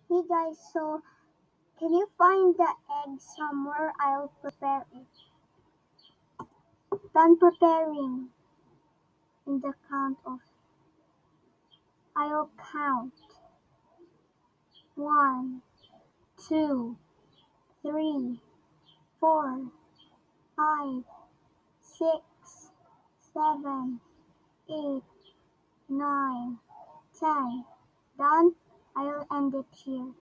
Hey guys, so can you find the egg somewhere? I'll prepare it. Done preparing in the count of. I'll count. One, two, three, four, five, six, seven, eight, nine, 10. Done? I'll end it here.